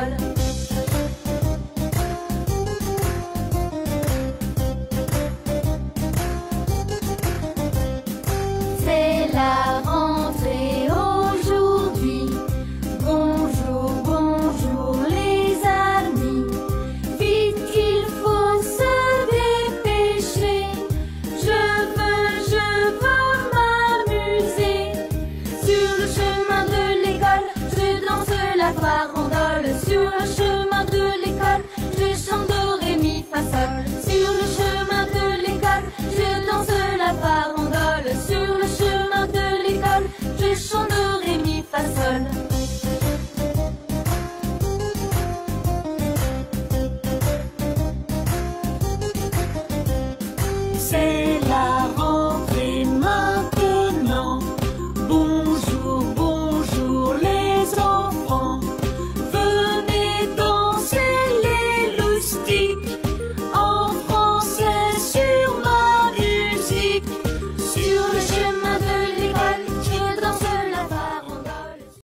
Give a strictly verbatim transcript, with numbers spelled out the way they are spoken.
l'école. C'est la rentrée aujourd'hui. Bonjour, bonjour les amis. Vite qu'il faut se dépêcher. Je veux, je veux m'amuser. Sur le chemin de l'école, je danse la farandole sur